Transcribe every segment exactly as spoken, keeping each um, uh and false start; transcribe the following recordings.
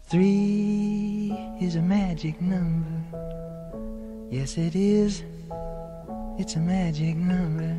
Three is a magic number. Yes, it is. It's a magic number.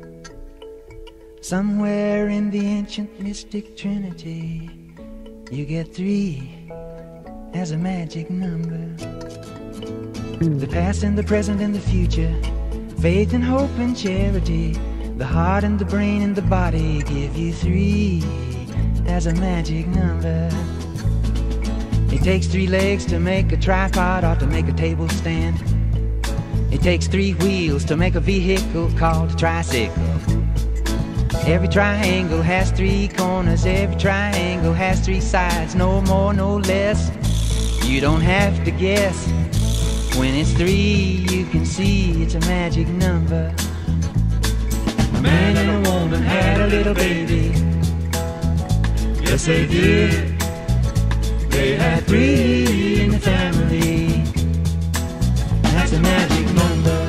Somewhere in the ancient mystic trinity, you get three as a magic number. The past and the present and the future, faith and hope and charity, the heart and the brain and the body give you three as a magic number. It takes three legs to make a tripod or to make a table stand. It takes three wheels to make a vehicle called a tricycle. Every triangle has three corners, every triangle has three sides, no more, no less. You don't have to guess. When it's three, you can see it's a magic number. A man and a woman had a little baby. Yes, they did. They had three in the family. That's a magic number.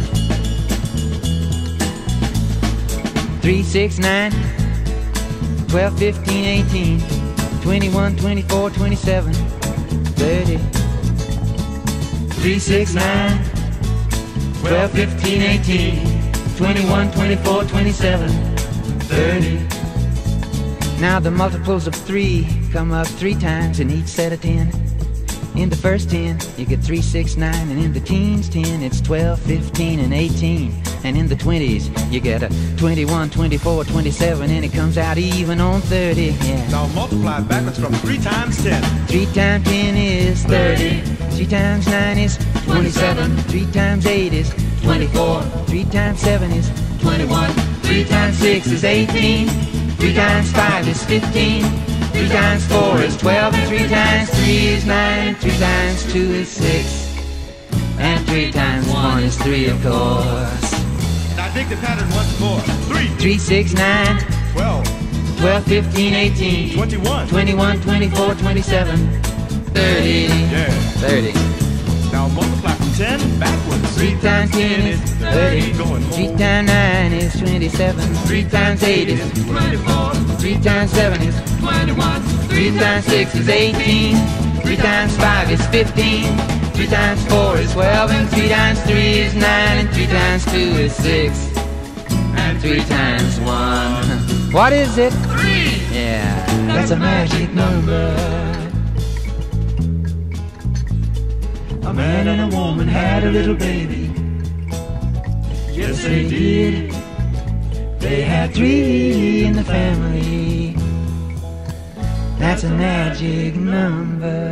Three, six, nine, twelve, fifteen, eighteen, twenty-one, twenty-four, twenty-seven, thirty. Three, six, nine, twelve, fifteen, eighteen, twenty-one, twenty-four, twenty-seven, thirty. Now the multiples of three come up three times in each set of ten. In the first ten, you get three, six, nine, and in the teens ten, it's twelve, fifteen, and eighteen. And in the twenties, you get a twenty-one, twenty-four, twenty-seven, and it comes out even on thirty. Yeah. Now multiply backwards from three times ten. Three times ten is thirty. Three times nine is twenty-seven. Three times eight is twenty-four. Three times seven is twenty-one. Three times six is eighteen. Three times five is fifteen. Three times four is twelve. And three times three is nine. And three times two is six. And three times one is three, of course. Now dig the pattern once more. Three. Three, six, nine. Twelve. Twelve, fifteen, eighteen. Twenty-one. Twenty-one, twenty-four, twenty-seven. Thirty. Yeah. Thirty. Now multiply from ten backwards. Three times ten is thirty. Going Three home. times nine is twenty-seven. Three times eight is twenty-four. Three times seven is twenty-one. Three times six is eighteen. Three times five is fifteen. Three times four is twelve. And three times three is nine. And three times two is six. And three times one. What is it? Three. Yeah, that's a magic number. A man and a woman had a little baby. Yes, they did. They had three in the family. That's a magic number.